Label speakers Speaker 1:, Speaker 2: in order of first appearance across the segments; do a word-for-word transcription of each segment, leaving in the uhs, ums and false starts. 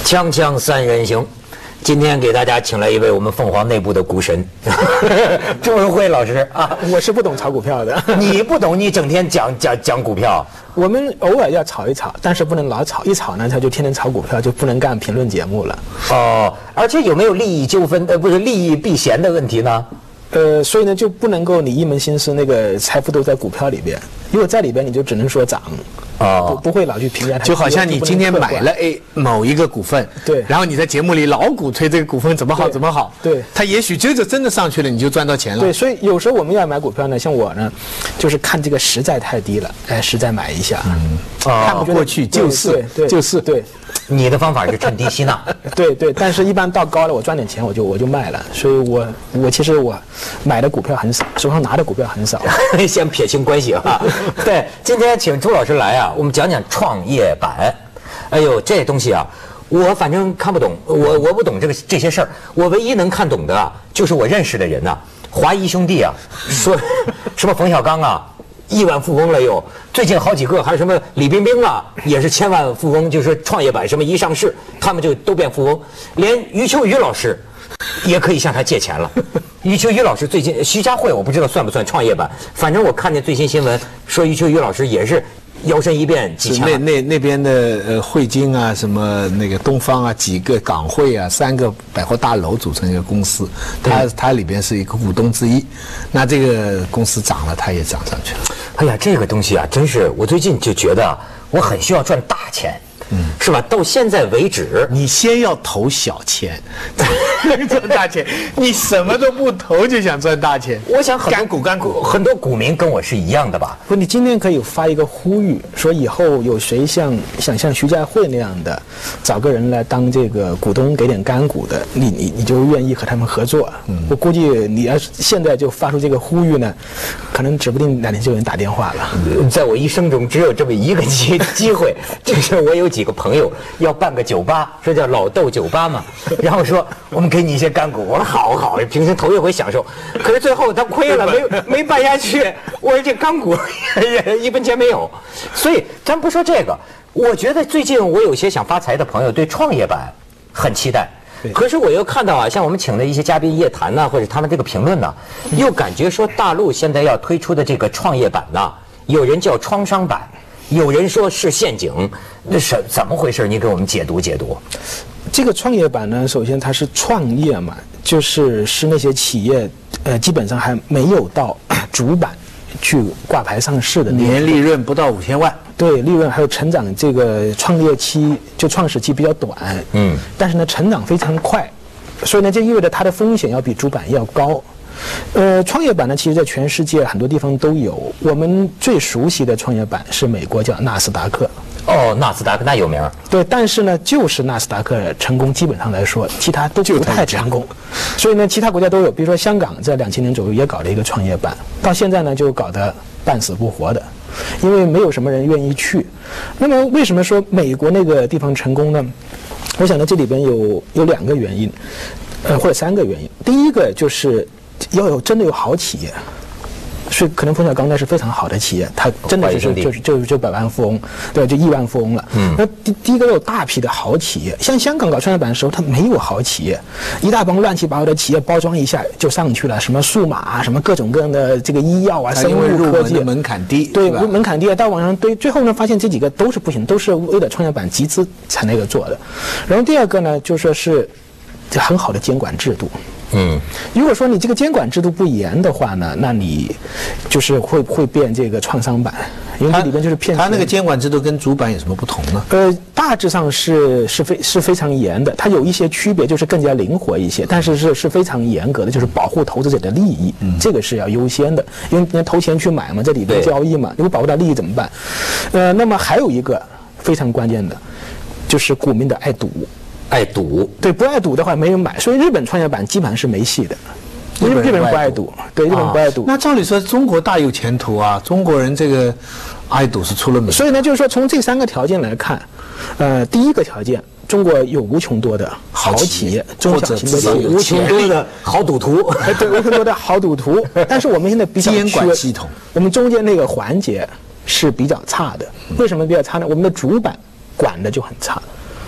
Speaker 1: 锵锵三人行，今天给大家请来一位我们凤凰内部的股神，周文辉老师啊。
Speaker 2: 我是不懂炒股票的，
Speaker 1: 你不懂，你整天讲讲讲股票。
Speaker 2: 我们偶尔要炒一炒，但是不能老炒，一炒呢他就天天炒股票，就不能干评论节目了。
Speaker 1: 哦，而且有没有利益纠纷？呃，不是利益避嫌的问题呢？
Speaker 2: 呃，所以呢就不能够你一门心思那个财富都在股票里边，如果在里边你就只能说涨，哦，不不会老去评价它。
Speaker 3: 就好像你今天买了 A 某一个股份，
Speaker 2: 对，
Speaker 3: 然后你在节目里老鼓吹这个股份怎么好怎么好，
Speaker 2: 对，
Speaker 3: 它也许接着真的上去了，你就赚到钱了。
Speaker 2: 对，所以有时候我们要买股票呢，像我呢，就是看这个实在太低了，哎，实在买一下，嗯，
Speaker 3: 看不过去就是就是
Speaker 2: 对。
Speaker 1: 你的方法是趁低吸纳，
Speaker 2: 对对，但是一般到高了，我赚点钱我就我就卖了，所以我我其实我买的股票很少，手上拿的股票很少。
Speaker 1: 先撇清关系啊。对，今天请朱老师来啊，我们讲讲创业板。哎呦，这东西啊，我反正看不懂，我我不懂这个这些事儿，我唯一能看懂的啊，就是我认识的人呐、啊，华谊兄弟啊，说什么冯小刚啊。亿万富翁了又，最近好几个还有什么李冰冰啊，也是千万富翁，就是创业板什么一上市，他们就都变富翁。连余秋雨老师也可以向他借钱了。余秋雨老师最近，徐家汇我不知道算不算创业板，反正我看见最新新闻说余秋雨老师也是摇身一变几千
Speaker 3: 万。那那那边的呃汇金啊，什么那个东方啊，几个港汇啊，三个百货大楼组成一个公司，它它里边是一个股东之一。那这个公司涨了，它也涨上去了。
Speaker 1: 哎呀，这个东西啊，真是我最近就觉得啊，我很需要赚大钱，嗯，是吧？到现在为止，
Speaker 3: 你先要投小钱，赚大钱，你什么都不投就想赚大钱。
Speaker 1: 我想很多股干股，很多股民跟我是一样的吧？
Speaker 2: 不，你今天可以发一个呼吁，说以后有谁像想像徐家汇那样的，找个人来当这个股东，给点干股的，你你你就愿意和他们合作。嗯，我估计你要是现在就发出这个呼吁呢，可能指不定哪天就有人打电话了。
Speaker 1: 嗯、在我一生中只有这么一个机机会，就是我有几个朋友要办个酒吧，说叫老豆酒吧嘛，然后说我们给你一些干股，我说好好，平时头一回享受，可是最后他亏了，没没办下去，我说这干股一分钱没有，所以咱不说这个，我觉得最近我有些想发财的朋友对创业板很期待。可是我又看到啊，像我们请的一些嘉宾夜谈呐、啊，或者他们这个评论呢、啊，又感觉说大陆现在要推出的这个创业板呐、啊，有人叫创伤板，有人说是陷阱，那是怎么回事？你给我们解读解读。
Speaker 2: 这个创业板呢，首先它是创业嘛，就是是那些企业，呃，基本上还没有到主板去挂牌上市的，
Speaker 3: 年利润不到五千万。
Speaker 2: 对，利润还有成长，这个创业期就创始期比较短，嗯，但是呢，成长非常快，所以呢，就意味着它的风险要比主板要高。呃，创业板呢，其实在全世界很多地方都有。我们最熟悉的创业板是美国叫纳斯达克。
Speaker 1: 哦，纳斯达克那有名。
Speaker 2: 对，但是呢，就是纳斯达克成功，基本上来说，其他都不太成功。所以呢，其他国家都有，比如说香港在两千年左右也搞了一个创业板，到现在呢就搞得半死不活的，因为没有什么人愿意去。那么为什么说美国那个地方成功呢？我想呢，这里边有有两个原因，呃，或者三个原因。第一个就是要有真的有好企业。所以可能冯小刚那是非常好的企业，他真的是就是就是就百万富翁，对，就亿万富翁了。嗯，那第第一个有大批的好企业，像香港搞创业板的时候，他没有好企业，一大帮乱七八糟的企业包装一下就上去了，什么数码啊，什么各种各样的这个医药啊，生物科技，
Speaker 3: 门槛低，
Speaker 2: 对，门槛低，到网上堆，最后呢发现这几个都是不行，都是为了创业板集资才那个做的。然后第二个呢，就说是这很好的监管制度。嗯，如果说你这个监管制度不严的话呢，那你就是会会变这个创伤板，因为这里边就是骗。
Speaker 3: 它那个监管制度跟主板有什么不同呢？
Speaker 2: 呃，大致上是是非是非常严的，它有一些区别，就是更加灵活一些，但是是是非常严格的，就是保护投资者的利益，嗯、这个是要优先的，因为你投钱去买嘛，这里边交易嘛，如果保护到利益怎么办？呃，那么还有一个非常关键的，就是股民的爱赌。
Speaker 1: 爱赌，
Speaker 2: 对，不爱赌的话没人买，所以日本创业板基本上是没戏的。日本人不爱赌，对，日本不爱赌。
Speaker 3: 那照理说，中国大有前途啊！中国人这个爱赌是出了名。
Speaker 2: 所以呢，就是说从这三个条件来看，呃，第一个条件，中国有无穷多的好企业，中小型的企业，
Speaker 1: 无穷多的好赌徒，
Speaker 2: 对，无穷多的好赌徒。但是我们现在比较
Speaker 3: 监管系统，
Speaker 2: 我们中间那个环节是比较差的。为什么比较差呢？我们的主板管的就很差。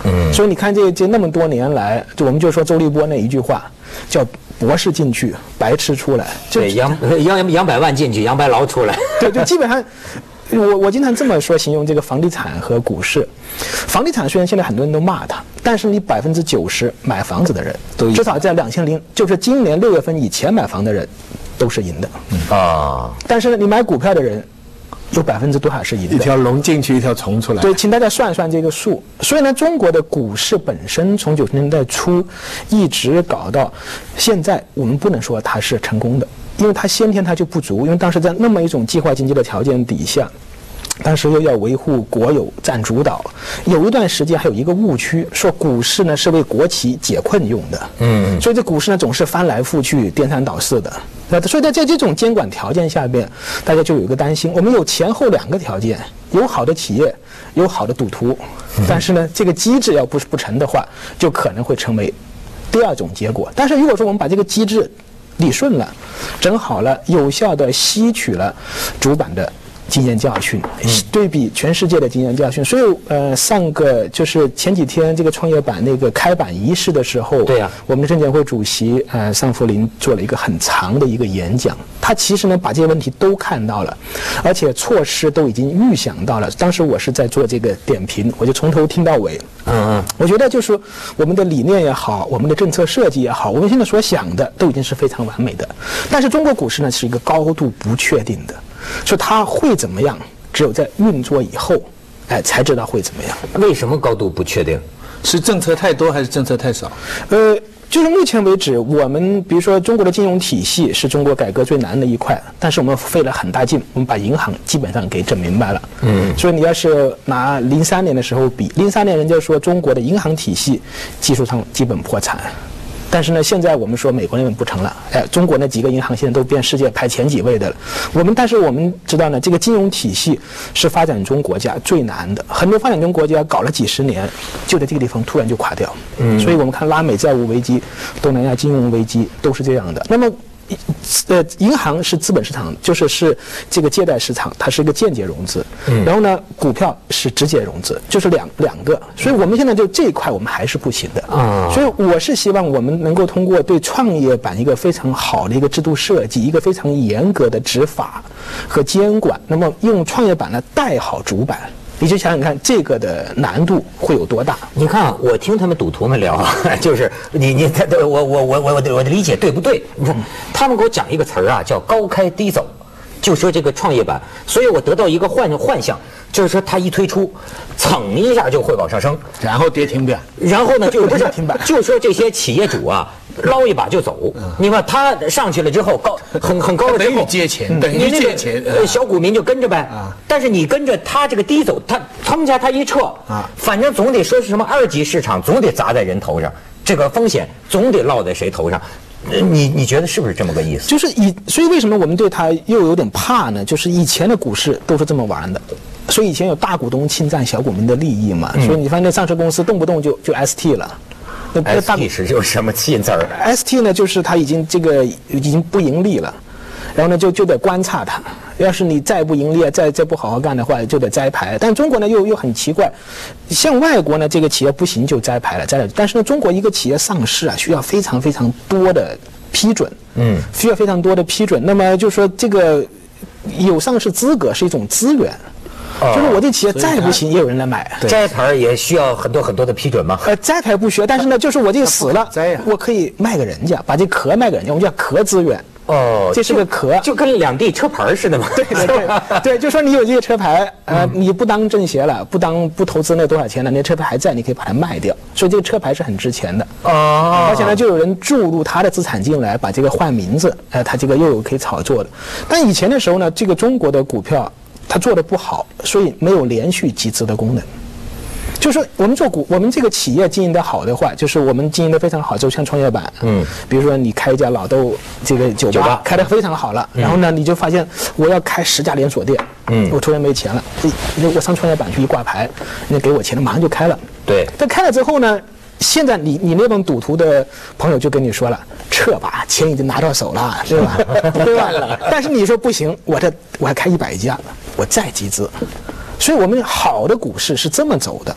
Speaker 2: 嗯，所以你看这这那么多年来，就我们就说周立波那一句话，叫博士进去，白痴出来。
Speaker 1: 对，杨杨杨百万进去，杨白劳出来。
Speaker 2: 对，就基本上。我我经常这么说形容这个房地产和股市，房地产虽然现在很多人都骂它，但是你百分之九十买房子的人，至少在两千零就是今年六月份以前买房的人，都是赢的。
Speaker 1: 嗯啊，
Speaker 2: 但是呢，你买股票的人，有百分之多少是赢的？
Speaker 3: 一条龙进去，一条虫出来。
Speaker 2: 对，请大家算算这个数。所以呢，中国的股市本身从九十年代初一直搞到现在，我们不能说它是成功的。因为它先天它就不足，因为当时在那么一种计划经济的条件底下，当时又要维护国有占主导，有一段时间还有一个误区，说股市呢是为国企解困用的，嗯，所以这股市呢总是翻来覆去、颠三倒四的。那所以在在这种监管条件下边，大家就有一个担心，我们有前后两个条件，有好的企业，有好的赌徒，但是呢，这个机制要不是不成的话，就可能会成为第二种结果。但是如果说我们把这个机制理顺了，整好了，有效地吸取了主板的经验教训，对比全世界的经验教训。所以呃，上个就是前几天这个创业板那个开板仪式的时候，
Speaker 1: 对呀、啊，
Speaker 2: 我们的证监会主席呃尚福林做了一个很长的一个演讲。他其实呢把这些问题都看到了，而且措施都已经预想到了。当时我是在做这个点评，我就从头听到尾。嗯嗯，我觉得就是我们的理念也好，我们的政策设计也好，我们现在所想的都已经是非常完美的。但是中国股市呢是一个高度不确定的，说它会怎么样，只有在运作以后，哎，才知道会怎么样。
Speaker 1: 为什么高度不确定？
Speaker 3: 是政策太多还是政策太少？
Speaker 2: 呃。就是目前为止，我们比如说中国的金融体系是中国改革最难的一块，但是我们费了很大劲，我们把银行基本上给整明白了。嗯，所以你要是拿零三年的时候比，零三年人家说中国的银行体系技术上基本破产。但是呢，现在我们说美国那边不成了，哎，中国那几个银行现在都变世界排前几位的了。我们但是我们知道呢，这个金融体系是发展中国家最难的，很多发展中国家搞了几十年，就在这个地方突然就垮掉。嗯，所以我们看拉美债务危机、东南亚金融危机都是这样的。那么。呃，银行是资本市场，就是是这个借贷市场，它是一个间接融资。嗯，然后呢，股票是直接融资，就是两两个。所以我们现在就这一块我们还是不行的啊。所以我是希望我们能够通过对创业板一个非常好的一个制度设计，一个非常严格的执法和监管，那么用创业板呢带好主板。你就想想看，这个的难度会有多大？
Speaker 1: 你看，我听他们赌徒们聊，就是你你他我我我我我的我的理解对不对？你看，他们给我讲一个词儿啊，叫高开低走，就说这个创业板，所以我得到一个幻幻象，就是说它一推出，蹭一下就会往上升，
Speaker 3: 然后跌停板，
Speaker 1: 然后呢就不是停板，就说这些企业主啊。捞一把就走，你看他上去了之后高很很高了之后，
Speaker 3: 等于借钱，等于借钱，
Speaker 1: 呃，小股民就跟着呗。啊，但是你跟着他这个低走，他蹭一下他一撤啊，反正总得说是什么二级市场，总得砸在人头上，这个风险总得落在谁头上。你你觉得是不是这么个意思？
Speaker 2: 就是以所以为什么我们对他又有点怕呢？就是以前的股市都是这么玩的。所以以前有大股东侵占小股民的利益嘛，嗯、所以你发现那上市公司动不动就就 S T 了。
Speaker 1: 那 S T 是就是什么新词儿
Speaker 2: ？S T 呢，就是它已经这个已经不盈利了，然后呢就就得观察它。要是你再不盈利，再再不好好干的话，就得摘牌。但中国呢又又很奇怪，像外国呢这个企业不行就摘牌了，摘了。但是呢，中国一个企业上市啊，需要非常非常多的批准，嗯，需要非常多的批准。那么就说这个有上市资格是一种资源。就是我这企业再不行，也有人来买。
Speaker 1: 摘牌也需要很多很多的批准吗？
Speaker 2: 呃，摘牌不需要，但是呢，就是我这个死了，我可以卖给人家，把这壳卖给人家，我们叫壳资源。哦，这是个壳，
Speaker 1: 就跟两地车牌似的嘛。
Speaker 2: 对对对，对，就说你有这个车牌，呃，你不当政协了，不当不投资那多少钱了，那车牌还在，你可以把它卖掉，所以这个车牌是很值钱的。哦，而且呢，就有人注入他的资产进来，把这个换名字，呃，他这个又有可以炒作的。但以前的时候呢，这个中国的股票。它做的不好，所以没有连续集资的功能。就是说我们做股，我们这个企业经营的好的话，就是我们经营的非常好，就像创业板，嗯，比如说你开一家老豆这个酒吧，酒吧开得非常好了，嗯、然后呢，你就发现我要开十家连锁店，嗯，我突然没钱了，我上创业板去一挂牌，人家给我钱了，马上就开了。
Speaker 1: 对，
Speaker 2: 但开了之后呢？现在你你那帮赌徒的朋友就跟你说了，撤吧，钱已经拿到手了，对吧？对吧？但是你说不行，我这我还开一百家，我再集资。所以我们好的股市是这么走的。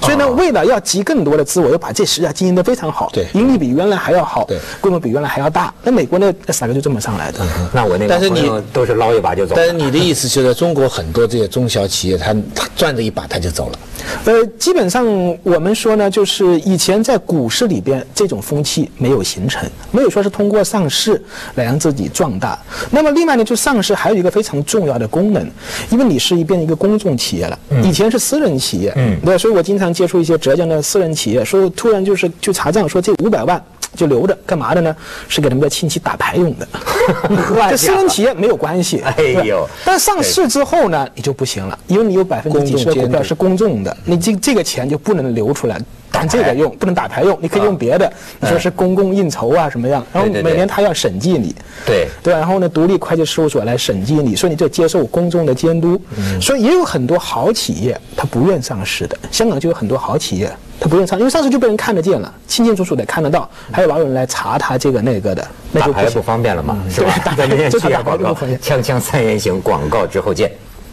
Speaker 2: 所以呢，为了要集更多的资，我又把这实际上经营得非常好，
Speaker 3: 对，
Speaker 2: 盈利比原来还要好，
Speaker 3: 对，
Speaker 2: 规模比原来还要大。那美国呢，纳斯达克就这么上来的。
Speaker 1: 嗯、那我那个朋友都是捞一把就走。
Speaker 3: 但是你的意思就是中国很多这些中小企业，他他赚着一把他就走了。
Speaker 2: 呃，基本上我们说呢，就是以前在股市里边这种风气没有形成，没有说是通过上市来让自己壮大。那么另外呢，就上市还有一个非常重要的功能，因为你是一变一个公众企业了，嗯、以前是私人企业，嗯，对，所以我经常接触一些浙江的私人企业，说突然就是去查账，说这五百万。就留着干嘛的呢？是给他们的亲戚打牌用的。这私人企业没有关系。
Speaker 1: 哎呦！
Speaker 2: 但上市之后呢，你就不行了，因为你有百分之几十的股票是公众的，你这这个钱就不能流出来。打这个用不能打牌用，你可以用别的，你说是公共应酬啊什么样？然后每年他要审计你，
Speaker 1: 对
Speaker 2: 对，然后呢，独立会计事务所来审计你，所以你就接受公众的监督。所以也有很多好企业他不愿上市的，香港就有很多好企业他不愿上，因为上市就被人看得见了，清清楚楚的看得到，还有老有人来查他这个那个的，那就
Speaker 1: 打牌不方便了嘛，是吧？咱们先去下广告，锵锵三人行广告之后见。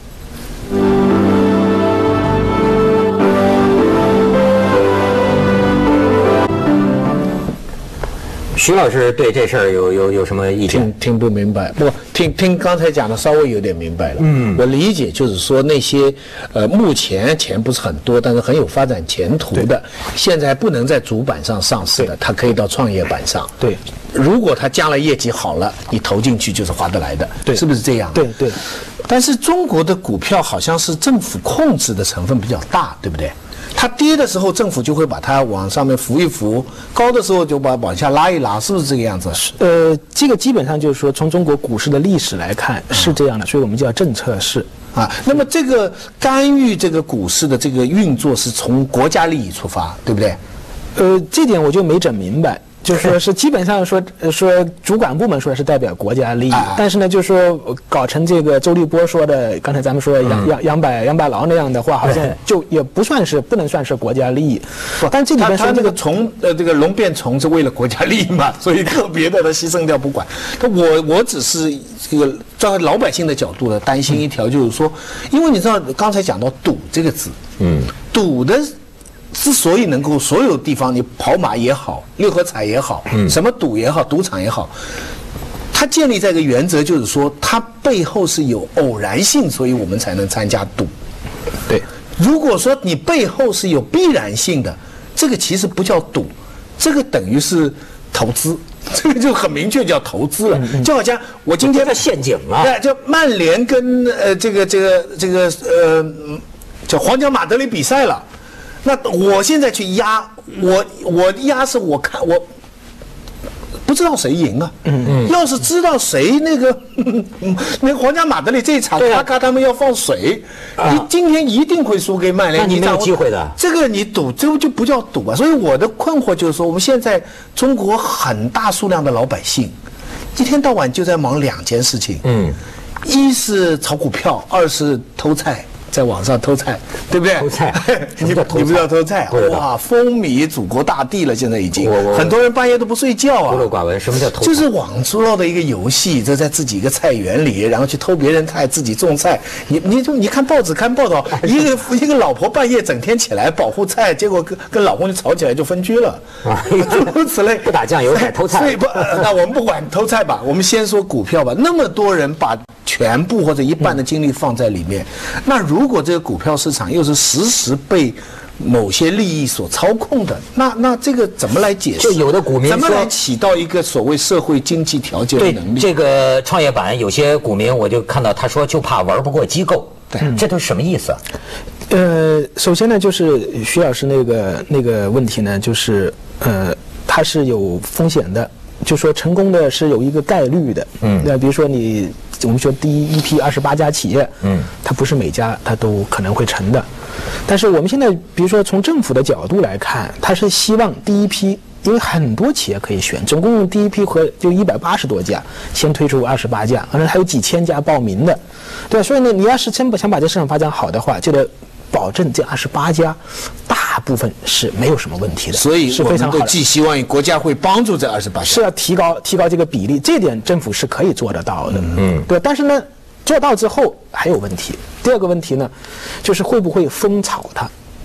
Speaker 1: 徐老师对这事儿有有有什么意见？
Speaker 3: 听听不明白，不听听刚才讲的稍微有点明白了。嗯，我理解就是说那些呃目前钱不是很多，但是很有发展前途的，现在不能在主板上上市的，它可以到创业板上。
Speaker 2: 对，
Speaker 3: 如果它将来业绩好了，你投进去就是划得来的。
Speaker 2: 对，
Speaker 3: 是不是这样？
Speaker 2: 对对。
Speaker 3: 但是中国的股票好像是政府控制的成分比较大，对不对？它跌的时候，政府就会把它往上面扶一扶；高的时候就把往下拉一拉，是不是这个样子？
Speaker 2: 呃，这个基本上就是说，从中国股市的历史来看是这样的，所以我们叫政策市
Speaker 3: 啊。那么这个干预这个股市的这个运作是从国家利益出发，对不对？
Speaker 2: 呃，这点我就没整明白。就是说是基本上说说主管部门说是代表国家利益，但是呢，就是说搞成这个周立波说的，刚才咱们说杨杨杨百杨百劳那样的话，好像就也不算是不能算是国家利益。但这里边
Speaker 3: 他这个虫呃这个龙变虫是为了国家利益嘛，所以个别的他牺牲掉不管。我我只是这个站在老百姓的角度呢，担心一条就是说，因为你知道刚才讲到赌这个字，嗯，赌的。之所以能够所有地方，你跑马也好，六合彩也好，嗯，什么赌也好，赌场也好，它建立在一个原则，就是说它背后是有偶然性，所以我们才能参加赌。
Speaker 2: 对，
Speaker 3: 如果说你背后是有必然性的，这个其实不叫赌，这个等于是投资，这个就很明确叫投资了。嗯嗯，就好像我今天
Speaker 1: 的陷阱啊，
Speaker 3: 对，就曼联跟呃这个这个这个呃叫皇家马德里比赛了。那我现在去压，我我压是我看我不知道谁赢啊。嗯嗯。要是知道谁那个那个皇家马德里这一场，咔咔他们要放水，你今天一定会输给曼联。
Speaker 1: 你没有机会的。
Speaker 3: 这个你赌，这就不叫赌啊。所以我的困惑就是说，我们现在中国很大数量的老百姓，一天到晚就在忙两件事情。嗯。一是炒股票，二是偷菜。在网上偷菜，对不对？
Speaker 1: 偷菜，
Speaker 3: 你你不知道偷菜？哇，风靡祖国大地了，现在已经很多人半夜都不睡觉啊。
Speaker 1: 孤陋寡闻，什么叫偷菜？
Speaker 3: 就是网络的一个游戏，这在自己一个菜园里，然后去偷别人菜，自己种菜。你你就你看报纸看报道，一个一个老婆半夜整天起来保护菜，结果跟跟老公就吵起来就分居了，诸如此类。
Speaker 1: 不打酱油菜偷菜。
Speaker 3: 所以不，那我们不管偷菜吧，我们先说股票吧。那么多人把全部或者一半的精力放在里面，那如果这个股票市场又是时时被某些利益所操控的，那那这个怎么来解释？
Speaker 1: 就有的股民
Speaker 3: 怎么来起到一个所谓社会经济调节的能力？
Speaker 1: 对这个创业板有些股民，我就看到他说就怕玩不过机构，对，这都是什么意思？
Speaker 2: 呃，首先呢，就是徐老师那个那个问题呢，就是呃，它是有风险的。就说成功的是有一个概率的，嗯，那比如说你我们说第一一批二十八家企业，嗯，它不是每家它都可能会成的，但是我们现在比如说从政府的角度来看，它是希望第一批，因为很多企业可以选，总共第一批和就一百八十多家，先推出二十八家，反正还有几千家报名的，对，所以呢，你要是真不想把这市场发展好的话，就得保证这二十八家大部分是没有什么问题的，
Speaker 3: 所以我们都寄希望于国家会帮助这二十八家，
Speaker 2: 是要提高提高这个比例，这点政府是可以做得到的，嗯，对。但是呢，做到之后还有问题。第二个问题呢，就是会不会疯炒它？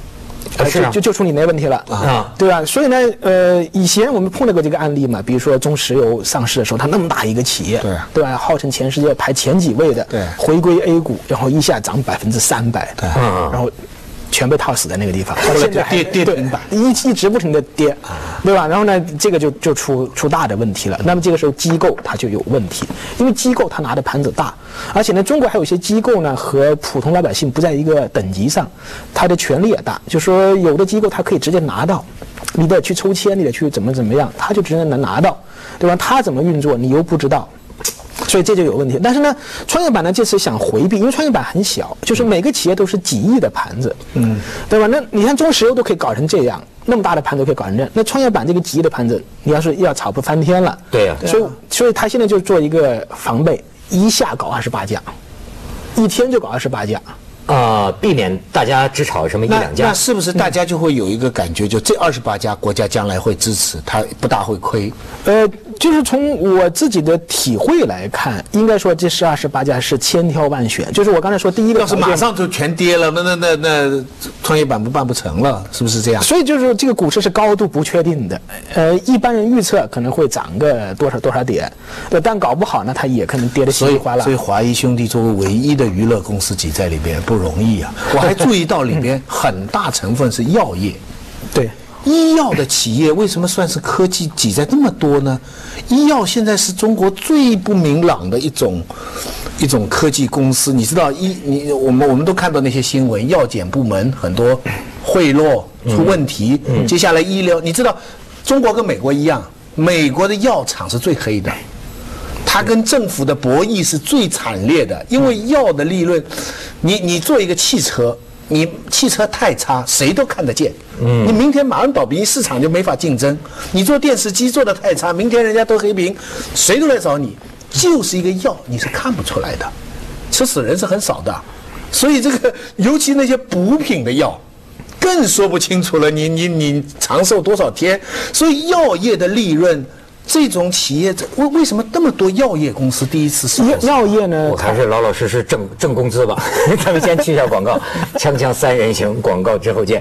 Speaker 2: 呃，
Speaker 1: 是啊
Speaker 2: 就就就处理那问题了
Speaker 1: 啊，
Speaker 2: 对吧？所以呢，呃，以前我们碰到过这个案例嘛，比如说中石油上市的时候，它那么大一个企业，
Speaker 3: 对
Speaker 2: 对吧？号称全世界排前几位的，
Speaker 3: 对，
Speaker 2: 回归 A 股，然后一下涨百分之三百，
Speaker 3: 对，
Speaker 2: 然后全被套死在那个地方，
Speaker 3: 后来就跌跌
Speaker 2: 对
Speaker 3: 停板，
Speaker 2: 一一直不停的跌，对吧？然后呢，这个就就出出大的问题了。那么这个时候机构它就有问题，因为机构它拿的盘子大，而且呢，中国还有一些机构呢和普通老百姓不在一个等级上，它的权力也大，就说有的机构它可以直接拿到，你得去抽签，你得去怎么怎么样，它就直接能拿到，对吧？它怎么运作你又不知道。所以这就有问题，但是呢，创业板呢这次想回避，因为创业板很小，就是每个企业都是几亿的盘子，嗯，对吧？那你看中石油都可以搞成这样，那么大的盘子都可以搞成这样，那创业板这个几亿的盘子，你要是要炒不翻天了，
Speaker 1: 对呀、
Speaker 2: 啊，所以所以他现在就做一个防备，一下搞二十八家，一天就搞二十八家。
Speaker 1: 啊、呃，避免大家只炒什么一两家。
Speaker 3: 那是不是大家就会有一个感觉，就这二十八家国家将来会支持，它不大会亏？
Speaker 2: 呃，就是从我自己的体会来看，应该说这是二十八家是千挑万选。就是我刚才说第一个，
Speaker 3: 要是马上就全跌了，那那那那创业板不办不成了，是不是这样？
Speaker 2: 所以就是这个股市是高度不确定的。呃，一般人预测可能会涨个多少多少点，但搞不好呢，它也可能跌得稀里哗啦。
Speaker 3: 所以华谊兄弟作为唯一的娱乐公司挤在里边不容易啊！我还注意到里边很大成分是药业，
Speaker 2: 对。
Speaker 3: 医药的企业为什么算是科技挤在那么多呢？医药现在是中国最不明朗的一种一种科技公司。你知道，医你我们我们都看到那些新闻，药检部门很多贿赂出问题，嗯嗯、接下来医疗，你知道，中国跟美国一样，美国的药厂是最黑的。它跟政府的博弈是最惨烈的，因为药的利润，你你做一个汽车，你汽车太差，谁都看得见。嗯，你明天马上倒闭，市场就没法竞争。你做电视机做得太差，明天人家都黑屏，谁都来找你。就是一个药，你是看不出来的，吃死人是很少的。所以这个，尤其那些补品的药，更说不清楚了。你你你长寿多少天？所以药业的利润。这种企业为为什么这么多药业公司第一次上市？
Speaker 2: 药业呢？
Speaker 1: 我还是老老实实挣挣工资吧。咱们先去一下广告，锵锵三人行，广告之后见。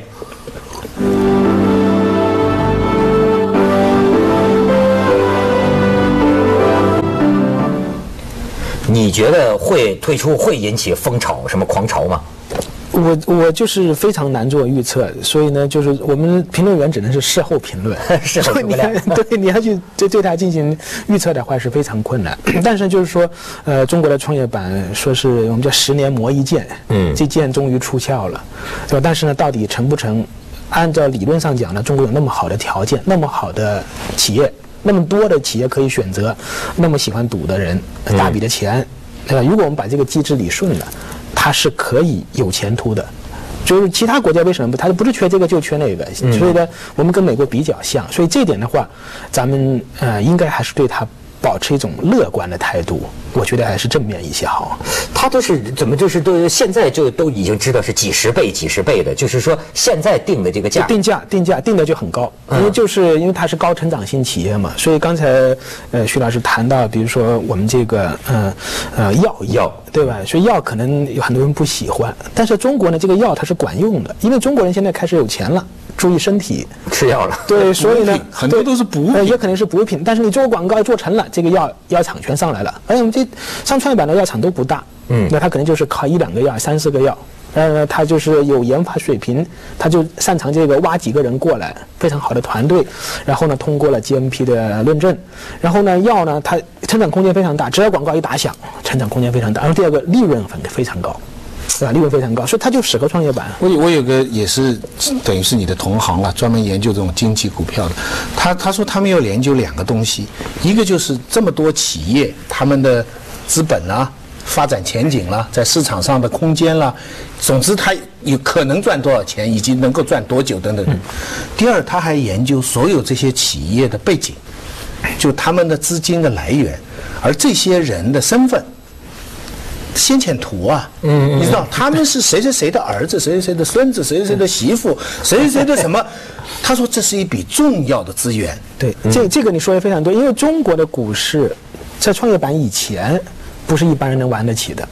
Speaker 1: 你觉得会退出会引起风潮什么狂潮吗？
Speaker 2: 我我就是非常难做预测，所以呢，就是我们评论员只能是事后评论，
Speaker 1: 事后评论。
Speaker 2: 对，你要去对对它进行预测的话是非常困难。但是就是说，呃，中国的创业板说是我们叫十年磨一剑，嗯，这剑终于出鞘了，对吧？但是呢，到底成不成？按照理论上讲呢，中国有那么好的条件，那么好的企业，那么多的企业可以选择，那么喜欢赌的人，大笔的钱，对吧？如果我们把这个机制理顺了。它是可以有前途的，就是其他国家为什么不？它不是缺这个就缺那个，所以呢，我们跟美国比较像，所以这点的话，咱们呃应该还是对它保持一种乐观的态度，我觉得还是正面一些好。
Speaker 1: 它都是怎么就是都现在就都已经知道是几十倍、几十倍的，就是说现在定的这个价，
Speaker 2: 定价定价定的就很高，因为就是因为它是高成长性企业嘛，所以刚才呃徐老师谈到，比如说我们这个呃呃药药对吧？所以药可能有很多人不喜欢，但是中国呢这个药它是管用的，因为中国人现在开始有钱了。注意身体，
Speaker 1: 吃药了。
Speaker 2: 对，所以呢，
Speaker 3: 很多都是补品，
Speaker 2: 呃，也可能是补品。但是你做广告做成了，这个药药厂全上来了。而且我们这上创业板的药厂都不大，嗯，那他可能就是靠一两个药、三四个药。呃，他就是有研发水平，他就擅长这个挖几个人过来，非常好的团队，然后呢通过了 G M P 的论证，然后呢药呢它成长空间非常大，只要广告一打响，成长空间非常大。然后第二个利润非常高。对吧？利润非常高，所以它就适合创业板。
Speaker 3: 我我有个也是等于是你的同行了，专门研究这种经济股票的。他他说他们要研究两个东西，一个就是这么多企业他们的资本啊、发展前景啦、在市场上的空间啦，总之他有可能赚多少钱，以及能够赚多久等等。嗯、第二，他还研究所有这些企业的背景，就他们的资金的来源，而这些人的身份。先遣图啊，嗯，你知道他们是谁谁谁的儿子，谁谁谁的孙子，谁谁谁的媳妇，谁谁谁的什么？他说这是一笔重要的资源。
Speaker 2: 对，这这个你说的非常对，因为中国的股市在创业板以前不是一般人能玩得起的。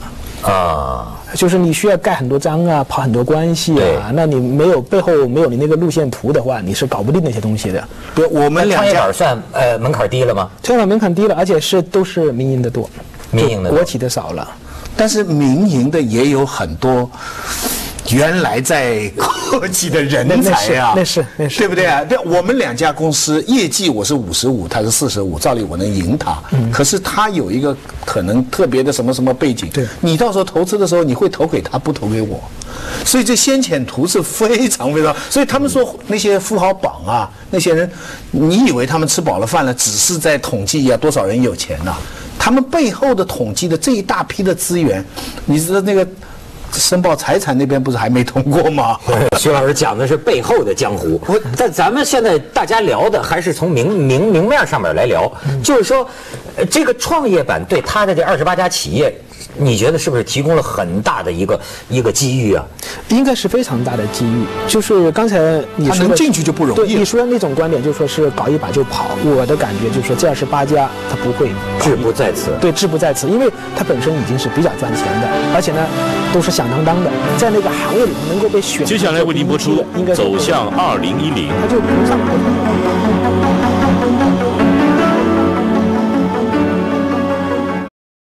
Speaker 1: 啊。
Speaker 2: 就是你需要盖很多章啊，跑很多关系啊，那你没有背后没有你那个路线图的话，你是搞不定那些东西的。
Speaker 3: 对，我们两家
Speaker 1: 创业板算呃门槛低了吗？
Speaker 2: 创业板门槛低了，而且是都是民营的多，
Speaker 1: 民营的多
Speaker 2: 国企的少了。
Speaker 3: 但是民营的也有很多原来在国企的人才啊，
Speaker 2: 那是那是，
Speaker 3: 对不对啊？对，我们两家公司业绩我是五十五，他是四十五，照理我能赢他。嗯，可是他有一个可能特别的什么什么背景，
Speaker 2: 对，
Speaker 3: 你到时候投资的时候，你会投给他，不投给我。所以这先遣图是非常非常，所以他们说那些富豪榜啊，那些人，你以为他们吃饱了饭了，只是在统计呀、啊、多少人有钱呐、啊？他们背后的统计的这一大批的资源，你知道那个申报财产那边不是还没通过吗？
Speaker 1: 徐老师讲的是背后的江湖，但咱们现在大家聊的还是从明明明面上面来聊，嗯、就是说，呃，这个创业板对他的这二十八家企业。你觉得是不是提供了很大的一个一个机遇啊？
Speaker 2: 应该是非常大的机遇。就是刚才你说的，
Speaker 3: 他能进去就不容易。
Speaker 2: 对，你说的那种观点，就说是搞一把就跑。我的感觉就是说，这二十八家他不会
Speaker 1: 志不在此。
Speaker 2: 对，志不在此，因为他本身已经是比较赚钱的，而且呢都是响当当的，在那个行业里头能够被选。
Speaker 4: 接下来为您播出《走向二零一零》。
Speaker 2: 他就不上。